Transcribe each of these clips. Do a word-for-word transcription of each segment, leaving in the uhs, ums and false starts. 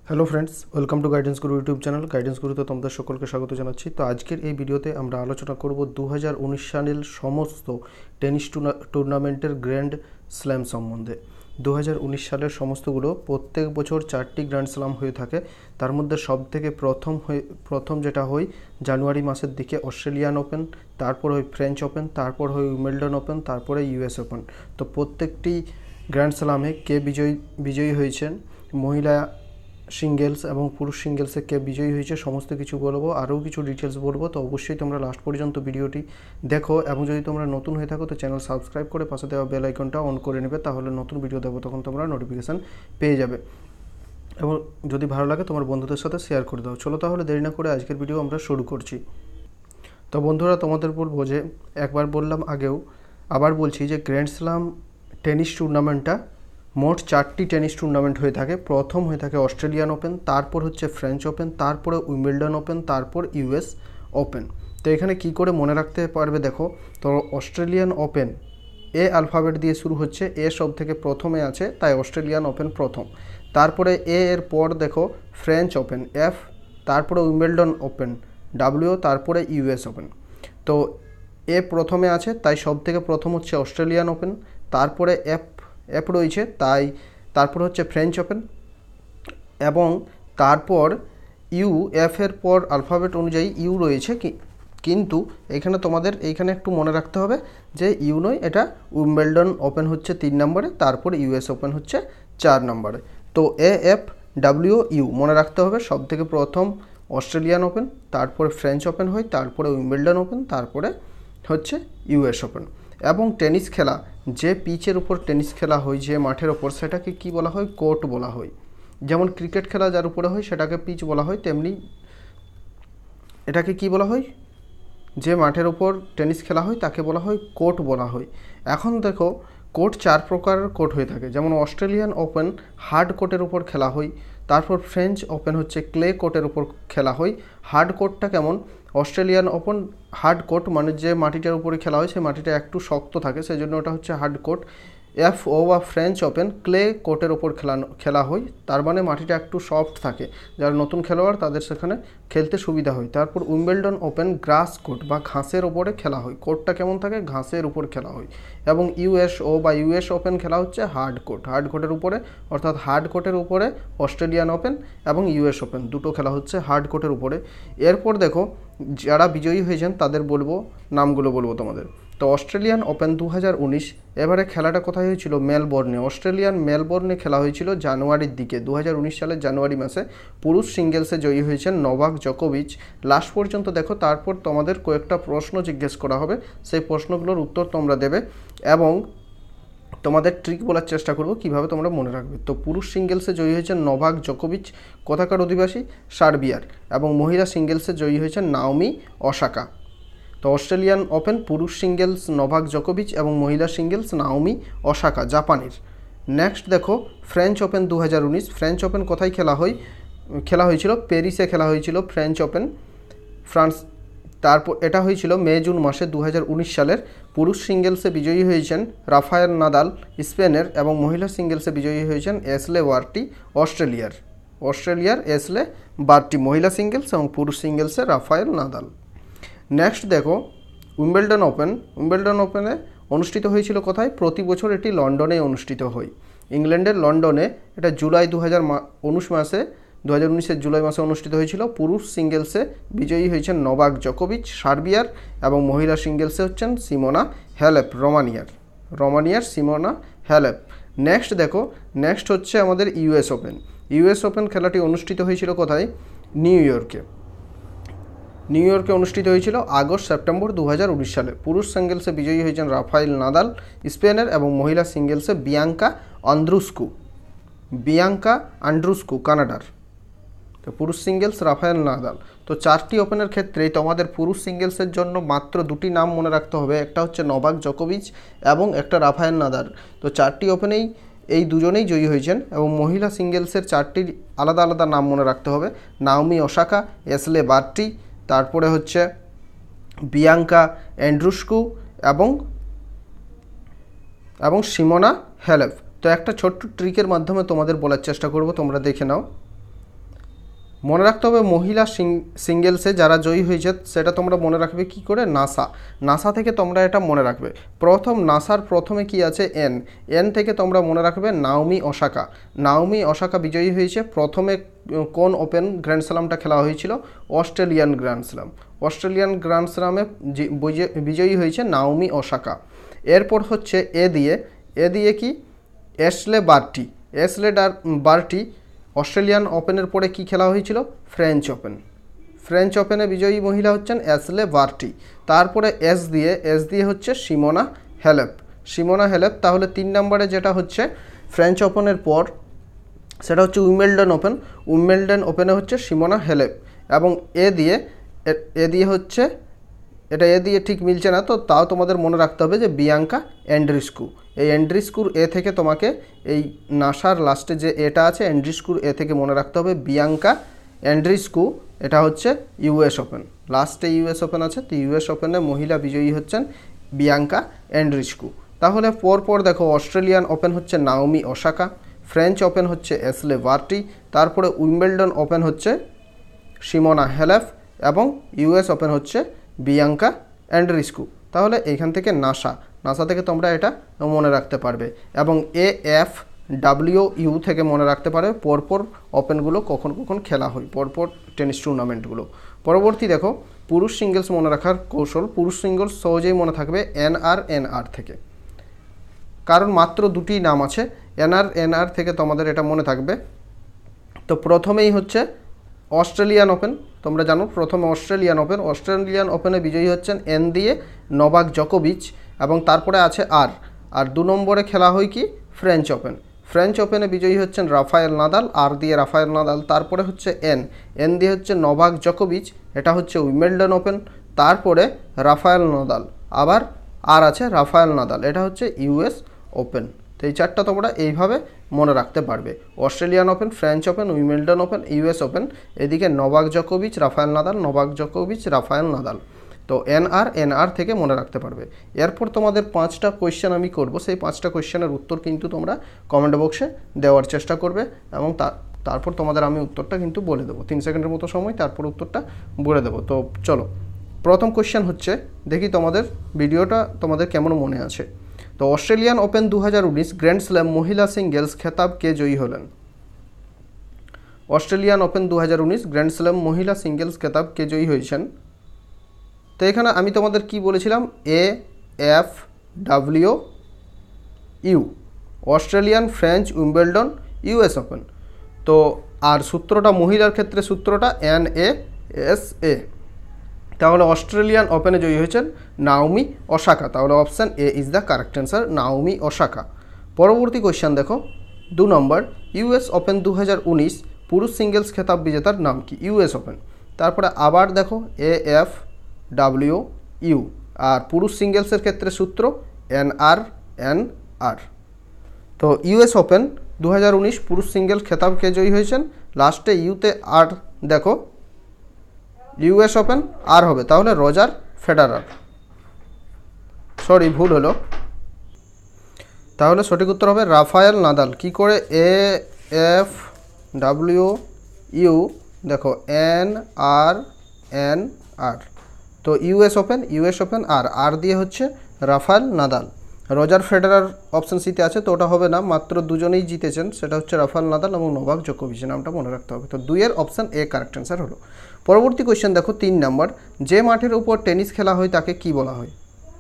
Hello friends, welcome to guidance Guru YouTube channel. Guidance গুরুতে তোমাদের সকলকে স্বাগত জানাচ্ছি। তো আজকের এই ভিডিওতে আমরা আলোচনা করব দু হাজার উনিশ সালের সমস্ত টেনিস টুর্নামেন্টের গ্র্যান্ড স্ল্যাম সম্বন্ধে। দু হাজার উনিশ সালের সমস্তগুলো প্রত্যেক বছর চারটি গ্র্যান্ড স্ল্যাম হয়ে থাকে। তার মধ্যে সবথেকে প্রথম হয়ে প্রথম যেটা হয় জানুয়ারি মাসের দিকে অস্ট্রেলিয়ান ওপেন, তারপর হয় ফ্রেঞ্চ ওপেন, তারপর হয় উইম্বলডন ওপেন, তারপরে ইউএস ওপেন। তো প্রত্যেকটি গ্র্যান্ড স্ল্যামে কে বিজয়ী বিজয়ী হয়েছেন, মহিলা সিঙ্গেলস এবং পুরুষ সিঙ্গেলসে কে বিজয়ী হয়েছে সমস্ত কিছু বলবো, আরও কিছু ডিটেলস বলবো। তো অবশ্যই তোমরা লাস্ট পর্যন্ত ভিডিওটি দেখো, এবং যদি তোমরা নতুন হয়ে থাকো তো চ্যানেল সাবস্ক্রাইব করে পাশে দেওয়া বেল আইকনটা অন করে নেবে, তাহলে নতুন ভিডিও দেবো তখন তোমরা নোটিফিকেশান পেয়ে যাবে। এবং যদি ভালো লাগে তোমার বন্ধুদের সাথে শেয়ার করে দাও। চলো তাহলে দেরি না করে আজকের ভিডিও আমরা শুরু করছি। তো বন্ধুরা, তোমাদের বলবো যে একবার বললাম আগেও, আবার বলছি যে গ্র্যান্ড স্ল্যাম টেনিস টুর্নামেন্টটা মোট চারটি টেনিস টুর্নামেন্ট হয়ে থাকে। প্রথম হয়ে থাকে অস্ট্রেলিয়ান ওপেন, তারপর হচ্ছে ফ্রেঞ্চ ওপেন, তারপরে উইম্বলডন ওপেন, তারপর ইউএস ওপেন। তো এখানে কি করে মনে রাখতে পারবে দেখো, তো অস্ট্রেলিয়ান ওপেন এ অ্যালফাবেট দিয়ে শুরু হচ্ছে, এ সব থেকে প্রথমে আছে তাই অস্ট্রেলিয়ান ওপেন প্রথম। তারপরে এ এর পর দেখো ফ্রেঞ্চ ওপেন এফ, তারপরে উইম্বলডন ওপেন ডাব্লিউ, তারপরে ইউএস ওপেন। তো এ প্রথমে আছে তাই সব থেকে প্রথম হচ্ছে অস্ট্রেলিয়ান ওপেন, তারপরে এফ অ্যাপ রয়েছে তাই তারপর হচ্ছে ফ্রেঞ্চ ওপেন, এবং তারপর ইউ, এফ এর পর আলফাবেট অনুযায়ী ইউ রয়েছে, কিন্তু এখানে তোমাদের এইখানে একটু মনে রাখতে হবে যে ইউ নয়, এটা উইম্বলডন ওপেন হচ্ছে তিন নম্বরে, তারপর ইউএস ওপেন হচ্ছে চার নম্বরে। তো এ এফ ডাব্লিউ ইউ মনে রাখতে হবে। সব থেকে প্রথম অস্ট্রেলিয়ান ওপেন, তারপরে ফ্রেঞ্চ ওপেন হয়, তারপরে উইম্বলডন ওপেন, তারপরে হচ্ছে ইউএস ওপেন। এবং টেনিস খেলা, যে পিচের উপর টেনিস খেলা হয়, যে মাঠের ওপর, সেটাকে কি বলা হয়? কোর্ট বলা হয়। যেমন ক্রিকেট খেলা যার উপরে হয় সেটাকে পিচ বলা হয়, তেমনি এটাকে কি বলা হয়? যে মাঠের ওপর টেনিস খেলা হয় তাকে বলা হয় কোর্ট বলা হয়। এখন দেখো, কোর্ট চার প্রকারের কোর্ট হয়ে থাকে। যেমন অস্ট্রেলিয়ান ওপেন হার্ড কোর্টের উপর খেলা হয়, তারপর ফ্রেঞ্চ ওপেন হচ্ছে ক্লে কোর্টের উপর খেলা হয়। হার্ড কোর্টটা কেমন? অস্ট্রেলিয়ান ওপেন হার্ড কোর্ট মানে যে মাটিটার উপরে খেলা হয় সেই মাটিটা একটু শক্ত থাকে, সেই জন্য ওটা হচ্ছে হার্ড কোর্ট। এফ ও বা ফ্রেঞ্চ ওপেন ক্লে কোর্টের ওপর খেলানো খেলা হয়, তার মানে মাটিটা একটু সফট থাকে, যারা নতুন খেলোয়াড় তাদের সেখানে খেলতে সুবিধা হয়। তারপর উইম্বলডন ওপেন গ্রাস কোর্ট বা ঘাসের ওপরে খেলা হয়, কোর্টটা কেমন থাকে? ঘাসের উপর খেলা হয়। এবং ইউএস ও বা ইউএস ওপেন খেলা হচ্ছে হার্ড কোর্ট, হার্ড কোর্টের উপরে, অর্থাৎ হার্ড কোর্টের উপরে অস্ট্রেলিয়ান ওপেন এবং ইউএস ওপেন দুটো খেলা হচ্ছে হার্ড কোর্টের উপরে। এরপর দেখো, যারা বিজয়ী হয়েছেন তাদের বলবো, নামগুলো বলবো তোমাদের। তো অস্ট্রেলিয়ান ওপেন দু হাজার উনিশ, এবারে খেলাটা কোথায় হয়েছিল? মেলবোর্নে। অস্ট্রেলিয়ান মেলবোর্নে খেলা হয়েছিল জানুয়ারির দিকে, দু হাজার উনিশ সালের জানুয়ারি মাসে। পুরুষ সিঙ্গেলসে জয়ী হয়েছেন নোভাক জোকোভিচ। লাস্ট পর্যন্ত দেখো, তারপর তোমাদের কয়েকটা প্রশ্ন জিজ্ঞেস করা হবে, সেই প্রশ্নগুলোর উত্তর তোমরা দেবে এবং তোমাদের ট্রিক বলার চেষ্টা করব কীভাবে তোমরা মনে রাখবে। তো পুরুষ সিঙ্গেলসে জয়ী হয়েছেন নোভাক জোকোভিচ, কোথাকার অধিবাসী? সার্বিয়ার। এবং মহিলা সিঙ্গেলসে জয়ী হয়েছেন নাওমি ওসাকা। তো অস্ট্রেলিয়ান ওপেন পুরুষ সিঙ্গেলস নোভাক জোকোভিচ এবং মহিলা সিঙ্গেলস নাওমি ওসাকা, জাপানের। নেক্সট দেখো, ফ্রেঞ্চ ওপেন দু হাজার উনিশ। ফ্রেঞ্চ ওপেন কোথায় খেলা হয়? খেলা হয়েছিল প্যারিসে, খেলা হয়েছিল ফ্রেঞ্চ ওপেন, ফ্রান্স। তারপর এটা হয়েছিল মে জুন মাসে দু হাজার উনিশ সালের। পুরুষ সিঙ্গেলসে বিজয়ী হয়েছেন রাফায়েল নাদাল, স্পেনের, এবং মহিলা সিঙ্গেলসে বিজয়ী হয়েছেন এসলে বার্টি, অস্ট্রেলিয়ার। অস্ট্রেলিয়ার এসলে বার্টি মহিলা সিঙ্গেলস, এবং পুরুষ সিঙ্গেলসে রাফায়েল নাদাল। নেক্সট দেখো, উইম্বলডন ওপেন। উইম্বলডন ওপেনে অনুষ্ঠিত হয়েছিল কোথায়? প্রতি বছর এটি লন্ডনে অনুষ্ঠিত হয়, ইংল্যান্ডের লন্ডনে। এটা জুলাই দু হাজার উনিশ মাসে দু হাজার উনিশের জুলাই মাসে অনুষ্ঠিত হয়েছিল। পুরুষ সিঙ্গেলসে বিজয়ী হয়েছেন নোভাক জোকোভিচ, সার্বিয়ার, এবং মহিলা সিঙ্গেলসে হচ্ছেন সিমোনা হ্যালেপ, রোমানিয়ার। রোমানিয়ার সিমোনা হ্যালেপ। নেক্সট দেখো, নেক্সট হচ্ছে আমাদের ইউএস ওপেন। ইউএস ওপেন খেলাটি অনুষ্ঠিত হয়েছিল কোথায়? নিউ ইয়র্কে। নিউ ইয়র্কে অনুষ্ঠিত হয়েছিল আগস্ট সেপ্টেম্বর দু হাজার উনিশ সালে। পুরুষ সিঙ্গেলসে বিজয়ী হয়েছেন রাফায়েল নাদাল, স্পেনের, এবং মহিলা সিঙ্গেলসে বিয়াঙ্কা আন্দ্রুস্কু, বিয়াঙ্কা আন্ড্রুস্কু, কানাডার। তো পুরুষ সিঙ্গেলস রাফায়েল নাদাল। তো চারটি ওপেনের ক্ষেত্রেই তোমাদের পুরুষ সিঙ্গেলসের জন্য মাত্র দুটি নাম মনে রাখতে হবে, একটা হচ্ছে নোভাক জোকোভিচ এবং একটা রাফায়েল নাদাল। তো চারটি ওপেনেই এই দুজনেই জয়ী হয়েছেন। এবং মহিলা সিঙ্গেলসের চারটির আলাদা আলাদা নাম মনে রাখতে হবে, নাওমি ওসাকা, এসলে বার্টি, তারপরে হচ্ছে বিয়াঙ্কা অ্যান্ড্রুস্কু, এবং এবং সিমোনা হ্যালেপ। তো একটা ছোট্ট ট্রিকের মাধ্যমে তোমাদের বলার চেষ্টা করব, তোমরা দেখে নাও। মনে রাখতে হবে মহিলা সিঙ্গেলসে যারা জয়ী হয়েছে সেটা তোমরা মনে রাখবে কি করে, নাসা। নাসা থেকে তোমরা এটা মনে রাখবে। প্রথম নাসার প্রথমে কি আছে, এন। এন থেকে তোমরা মনে রাখবে নাওমি ওসাকা। নাওমি ওসাকা বিজয়ী হয়েছে। প্রথমে কোন ওপেন গ্র্যান্ড স্ল্যামটা খেলা হয়েছিল, Australian grand slam. Australian grand স্ল্যামে বিজয়ী হয়েছে নাওমি ওসাকা। এরপর হচ্ছে এ দিয়ে, এ দিয়ে কি, Ashleigh Barty. Ashleigh Barty Australian ওপেনের পরে কি খেলা হয়েছিল, ফ্রেঞ্চ ওপেন। ফ্রেঞ্চ ওপেনে বিজয়ী মহিলা হচ্ছেন অ্যাশলে বার্টি। তারপরে এস দিয়ে, এস দিয়ে হচ্ছে সিমোনা হেলেপ। Simona Halep. তাহলে তিন নম্বরে যেটা হচ্ছে ফ্রেঞ্চ ওপেনের পর সেটা হচ্ছে উইম্বলডন ওপেন। উইম্বলডন ওপেনে হচ্ছে সিমোনা হেলেপ। এবং এ দিয়ে, এ দিয়ে হচ্ছে, এটা এ দিয়ে ঠিক মিলছে না, তো তাও তোমাদের মনে রাখতে হবে যে বিয়াঙ্কা অ্যান্ড্রিস্কু। এই অ্যান্ড্রিস্কুর এ থেকে তোমাকে এই নাসার লাস্টে যে এটা আছে অ্যান্ড্রিস্কুর এ থেকে মনে রাখতে হবে বিয়াঙ্কা অ্যান্ড্রিস্কু। এটা হচ্ছে ইউএস ওপেন। লাস্টে ইউএস ওপেন আছে, তো ইউএস ওপেনে মহিলা বিজয়ী হচ্ছেন বিয়াঙ্কা অ্যান্ড্রিস্কু। তাহলে পরপর দেখো, অস্ট্রেলিয়ান ওপেন হচ্ছে নাওমি ওসাকা, ফ্রেঞ্চ ওপেন হচ্ছে অ্যাশলে বার্টি, তারপরে উইম্বলডন ওপেন হচ্ছে সিমোনা হেলেপ এবং ইউএস ওপেন হচ্ছে বিয়াঙ্কা অ্যান্ড্রিস্কু। তাহলে এইখান থেকে নাসা, নাসা থেকে তোমরা এটা মনে রাখতে পারবে। এবং এ এফ ডাব্লিউ ইউ থেকে মনে রাখতে পারবে পরপর ওপেনগুলো কখন কখন খেলা হয়, পরপর টেনিস টুর্নামেন্টগুলো। পরবর্তী দেখো, পুরুষ সিঙ্গেলস মনে রাখার কৌশল। পুরুষ সিঙ্গেলস সহজেই মনে থাকবে এনআর এনআর থেকে, কারণ মাত্র দুটি নাম আছে। এনআর এনআর থেকে তোমাদের এটা মনে থাকবে। তো প্রথমেই হচ্ছে অস্ট্রেলিয়ান ওপেন। তোমরা জানো প্রথমে অস্ট্রেলিয়ান ওপেন। অস্ট্রেলিয়ান ওপেনে বিজয়ী হচ্ছেন এন দিয়ে নোভাক জোকোভিচ, এবং তারপরে আছে আর। আর দু নম্বরে খেলা হয় কি, ফ্রেঞ্চ ওপেন। ফ্রেঞ্চ ওপেনে বিজয়ী হচ্ছেন রাফায়েল নাদাল, আর দিয়ে রাফায়েল নাদাল। তারপরে হচ্ছে এন, এন দিয়ে হচ্ছে নোভাক জোকোভিচ, এটা হচ্ছে উইম্বলডন ওপেন। তারপরে রাফায়েল নাদাল, আবার আর আছে রাফায়েল নাদাল, এটা হচ্ছে ইউএস ওপেন। তো এই চারটা তোমরা এইভাবে মনে রাখতে পারবে, Australian open, French open, Wimbledon open, US open. এদিকে Novak জোকোভিচ, Rafael Nadal, Novak জোকোভিচ, Rafael Nadal. তো এনআর এনআর থেকে মনে রাখতে পারবে। এরপর তোমাদের পাঁচটা কোয়েশ্চেন আমি করব, সেই পাঁচটা কোয়েশ্চেনের উত্তর কিন্তু তোমরা কমেন্ট বক্সে দেওয়ার চেষ্টা করবে, এবং তারপর তোমাদের আমি উত্তরটা কিন্তু বলে দেবো। তিন সেকেন্ডের মতো সময়, তারপর উত্তরটা বলে দেবো। তো চলো, প্রথম কোয়েশ্চেন হচ্ছে, দেখি তোমাদের ভিডিওটা তোমাদের কেমন মনে আছে। তো অস্ট্রেলিয়ান ওপেন দু হাজার উনিশ গ্র্যান্ড স্ল্যাম মহিলা সিঙ্গেলস খেতাব কে জয়ী হলেন? অস্ট্রেলিয়ান ওপেন দু হাজার উনিশ গ্র্যান্ড স্ল্যাম মহিলা সিঙ্গেলস খেতাব কে জয়ী হয়েছেন? তো এখানে আমি তোমাদের কি বলেছিলাম, A F W U, Australian, French, Wimbledon, US open. তো আর সূত্রটা মহিলার ক্ষেত্রে সূত্রটা এন এ এস এ। তাহলে অস্ট্রেলিয়ান ওপেনে জয়ী হয়েছেন নাওমি ওসাকা। তাহলে option A is the correct answer, Naomi Osaka. পরবর্তী কোয়েশ্চেন দেখো, দু নম্বর, ইউএস ওপেন দু হাজার উনিশ পুরুষ সিঙ্গেলস খেতাব বিজেতার নাম কি? US open. তারপরে আবার দেখো এ এফ ডাব্লিউ ইউ, আর পুরুষ সিঙ্গেলসের ক্ষেত্রে সূত্র এন আর এন আর। তো ইউএস ওপেন দু হাজার উনিশ পুরুষ সিঙ্গেলস খেতাব কে জয়ী হয়েছেন? লাস্টে ইউতে আর দেখো, ইউএস ওপেন আর হবে, তাহলে রজার ফেডারার। সরি, ভুল হলো। তাহলে সঠিক উত্তর হবে রাফায়েল নাদাল। কি করে, এ এফ ডাব্লিউ ইউ, দেখো এন আর এন আর। তো US open, US open R, R দিয়ে হচ্ছে Rafael Nadal. Roger Federer option সিতে আছে, তো ওটা হবে না, মাত্র দুজনেই জিতেছেন, সেটা হচ্ছে রাফায়েল নাদাল এবং নোভাক জোকোভিচ, নামটা মনে রাখতে হবে। তো দুইয়ের অপশান এ কারেক্ট অ্যান্সার হলো। পরবর্তী কোয়েশ্চেন দেখো, তিন নম্বর, যে মাঠের উপর টেনিস খেলা হয় তাকে কি বলা হয়?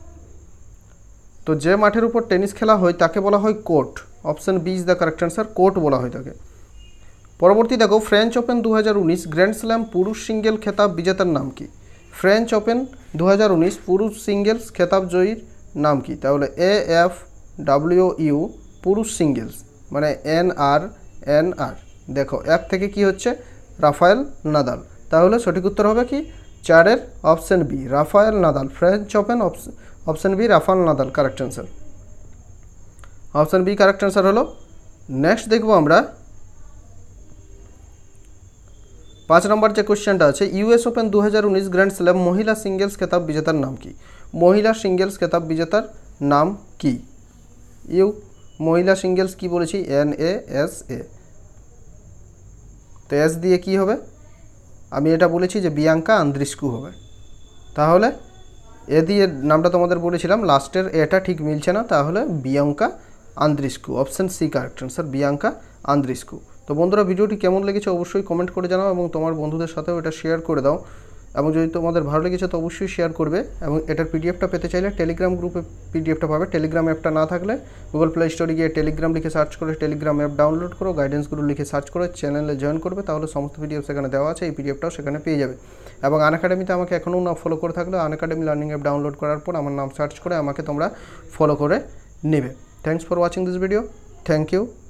তো যে মাঠের উপর টেনিস খেলা হয় তাকে বলা হয় court. Option B is the correct answer, court বলা হয় তাকে। পরবর্তী দেখো, ফ্রেঞ্চ ওপেন দু হাজার উনিশ গ্র্যান্ড স্ল্যাম পুরুষ সিঙ্গেল খেতাব বিজেতার নাম কি? ফ্রেঞ্চ ওপেন দু হাজার উনিশ পুরুষ সিঙ্গেলস খেতাব জয়ীর নাম কি? তাহলে এ এফ ডাব্লিউ ইউ পুরুষ সিঙ্গেলস, মানে এন আর এন আর। দেখো এক থেকে কি হচ্ছে, রাফায়েল নাদাল। তাহলে সঠিক উত্তর হবে কি, চারের option B, Rafael Nadal. French open option B, Rafael Nadal correct answer. Option B correct answer হলো। নেক্সট দেখবো আমরা পাঁচ নম্বর যে কোয়েশ্চেনটা আছে, ইউএস ওপেন দু হাজার উনিশ গ্র্যান্ড স্ল্যাম মহিলা সিঙ্গেলস খেতাব বিজেতার নাম কি? মহিলা সিঙ্গেলস খেতাব বিজেতার নাম কি? ইউ, মহিলা সিঙ্গেলস কি বলেছি, এন এ এস এ। তো এস দিয়ে কি হবে, আমি এটা বলেছি যে বিয়াঙ্কা আন্দ্রিস্কু হবে। তাহলে এ দিয়ে নামটা তোমাদের বলেছিলাম, লাস্টের এটা ঠিক মিলছে না, তাহলে Bianca Andreescu, option C correct answer, Bianca Andreescu. তো বন্ধুরা, ভিডিওটি কেমন লেগেছে অবশ্যই কমেন্ট করে জানাও এবং তোমার বন্ধুদের সাথেও এটা শেয়ার করে দাও। এবং যদি তোমাদের ভালো লেগেছে তো অবশ্যই শেয়ার করবে। এবং এটার পিডিএফটা পেতে চাইলে টেলিগ্রাম গ্রুপে পিডিএফটা পাবে। টেলিগ্রাম অ্যাপটা না থাকলে গুগল প্লে স্টোরে গিয়ে টেলিগ্রাম লিখে সার্চ করে টেলিগ্রাম অ্যাপ ডাউনলোড করো, গাইডেন্স গ্রুপ লিখে সার্চ করে চ্যানেলে জয়েন করবে, তাহলে সমস্ত পিডিএফ সেখানে দেওয়া আছে, এই পিডিএফটাও সেখানে পেয়ে যাবে। এবং আনএকাডেমিতে আমাকে এখনও না ফলো করে থাকলে আনএকাডেমি লার্নিং অ্যাপ ডাউনলোড করার পর আমার নাম সার্চ করে আমাকে তোমরা ফলো করে নেবে। Thanks for watching this video. Thank you.